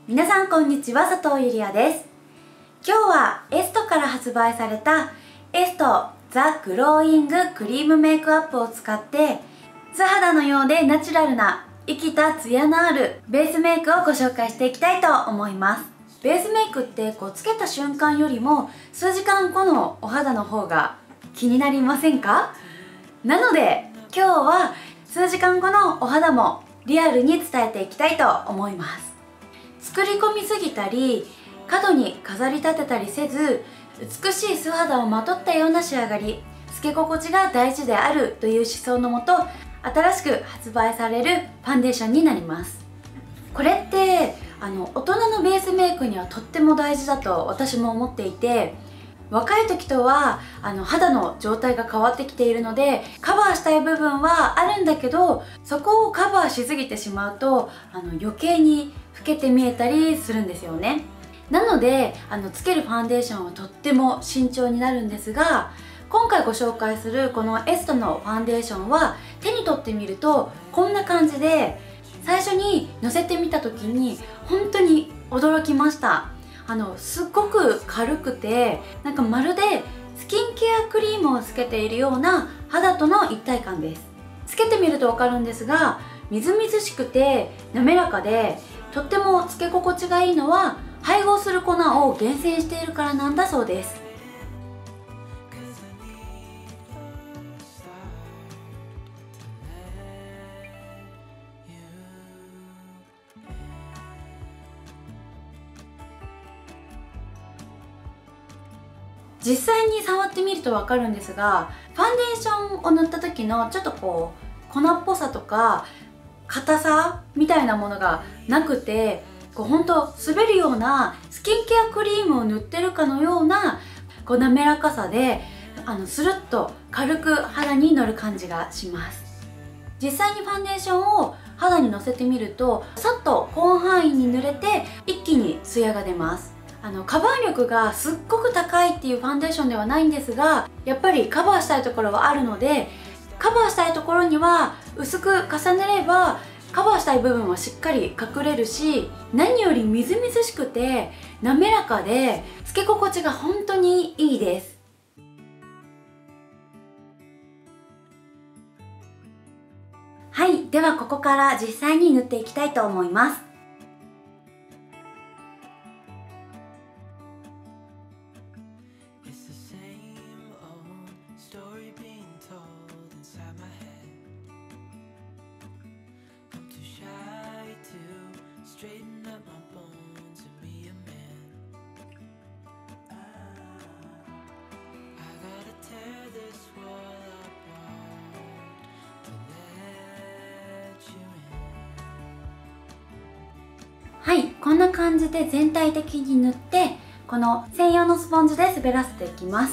皆さんこんにちは、佐藤ゆりあです。今日はエストから発売されたエストザ・グローイングクリームメイクアップを使って素肌のようでナチュラルな生きたツヤのあるベースメイクをご紹介していきたいと思います。ベースメイクってつけた瞬間よりも数時間後のお肌の方が気になりませんか？なので今日は数時間後のお肌もリアルに伝えていきたいと思います。作り込みすぎたり過度に飾り立てたりせず、美しい素肌をまとったような仕上がり、つけ心地が大事であるという思想のもと新しく発売されるファンデーションになります。これって大人のベースメイクにはとっても大事だと私も思っていて、若い時とは肌の状態が変わってきているのでカバーしたい部分はあるんだけど、そこをカバーしすぎてしまうと余計に老けて見えたりするんですよね。なのでつけるファンデーションはとっても慎重になるんですが、今回ご紹介するこのエストのファンデーションは手に取ってみるとこんな感じで、最初にのせてみた時に本当に驚きました。すっごく軽くて、なんかまるでスキンケアクリームをつけているような肌との一体感です。つけてみるとわかるんですが、みずみずしくて滑らかでとってもつけ心地がいいのは配合する粉を厳選しているからなんだそうです。実際に触ってみるとわかるんですが、ファンデーションを塗った時のちょっと粉っぽさとか硬さみたいなものがなくて、ほんと滑るようなスキンケアクリームを塗ってるかのような滑らかさでスルッと軽く肌に乗る感じがします。実際にファンデーションを肌にのせてみるとさっと広範囲に塗れて一気にツヤが出ます。カバー力がすっごく高いっていうファンデーションではないんですが、やっぱりカバーしたいところはあるので、カバーしたいところには薄く重ねればカバーしたい部分はしっかり隠れるし、何よりみずみずしくて滑らかでつけ心地が本当にいいです。はい、ではここから実際に塗っていきたいと思います。はい、こんな感じで全体的に塗って、この専用のスポンジで滑らせていきます。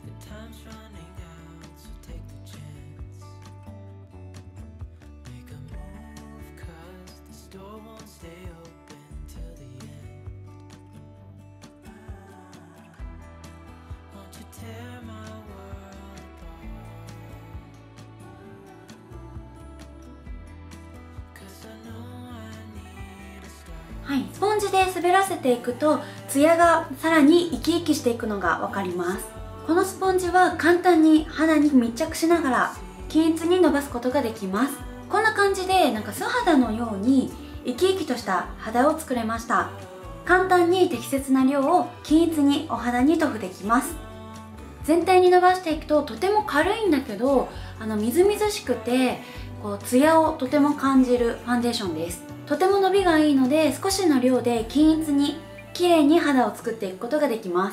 はい、スポンジで滑らせていくとツヤがさらに生き生きしていくのがわかります。このスポンジは簡単に肌に密着しながら均一に伸ばすことができます。こんな感じで素肌のように生き生きとした肌を作れました。簡単に適切な量を均一にお肌に塗布できます。全体に伸ばしていくととても軽いんだけどみずみずしくてツヤをとても感じるファンデーションです。とても伸びがいいので少しの量で均一に綺麗に肌を作っていくことができます。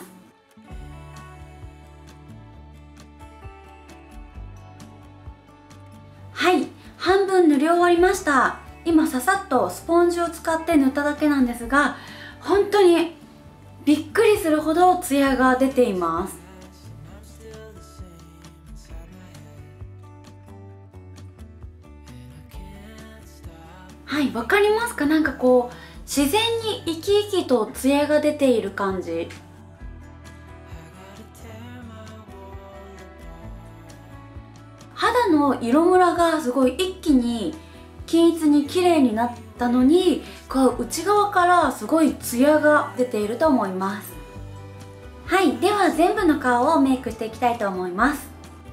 はい、半分塗り終わりました。今ささっとスポンジを使って塗っただけなんですが、本当にびっくりするほどツヤが出ています。はい、わかりますか？自然に生き生きとツヤが出ている感じ。肌の色ムラがすごい一気に均一に綺麗になったのにこう内側からすごいツヤが出ていると思います。はい、では全部の顔をメイクしていきたいと思います。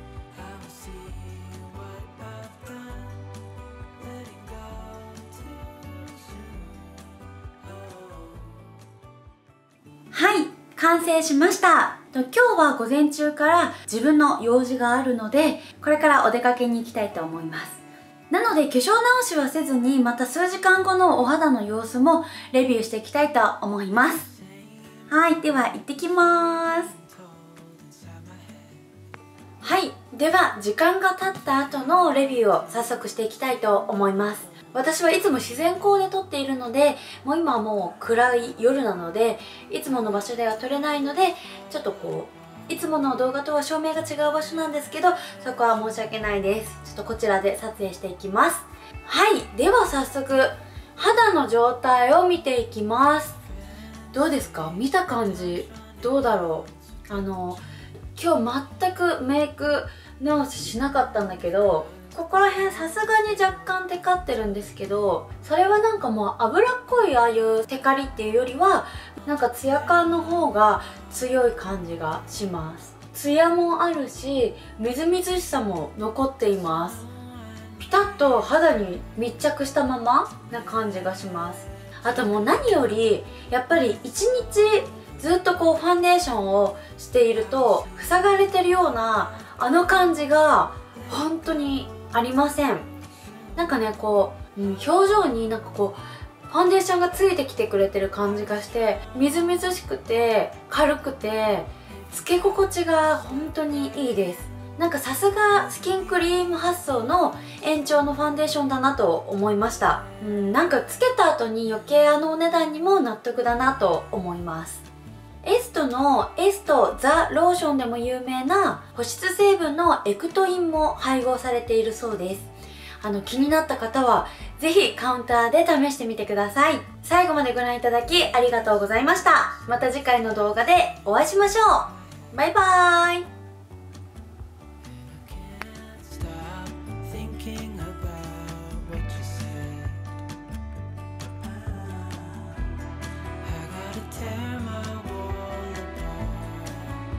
はい、完成しました。今日は午前中から自分の用事があるので、これからお出かけに行きたいと思います。なので化粧直しはせずに、また数時間後のお肌の様子もレビューしていきたいと思います。はい、では行ってきます。はい、では時間が経った後のレビューを早速していきたいと思います。私はいつも自然光で撮っているので、もう今はもう暗い夜なので、いつもの場所では撮れないので、ちょっとこういつもの動画とは照明が違う場所なんですけど、そこは申し訳ないです。ちょっとこちらで撮影していきます。はい、では早速肌の状態を見ていきます。どうですか？見た感じどうだろう。今日全くメイク直ししなかったんだけど、ここら辺さすがに若干テカってるんですけど、それはなんかもう脂っこいああいうテカリっていうよりは、なんかツヤ感の方が強い感じがします。ツヤもあるし、みずみずしさも残っています。ピタッと肌に密着したままな感じがします。あともう何よりやっぱり一日ずっとこうファンデーションをしていると塞がれてるようなあの感じが本当にありません。なんかね、こう、表情になんかこうファンデーションがついてきてくれてる感じがして、みずみずしくて軽くてつけ心地が本当にいいです。なんかさすがスキンクリーム発想の延長のファンデーションだなと思いました。なんかつけた後に余計お値段にも納得だなと思います。エストのエストザローションでも有名な保湿成分のエクトインも配合されているそうです。気になった方はぜひカウンターで試してみてください。最後までご覧いただきありがとうございました。また次回の動画でお会いしましょう。バイバーイ。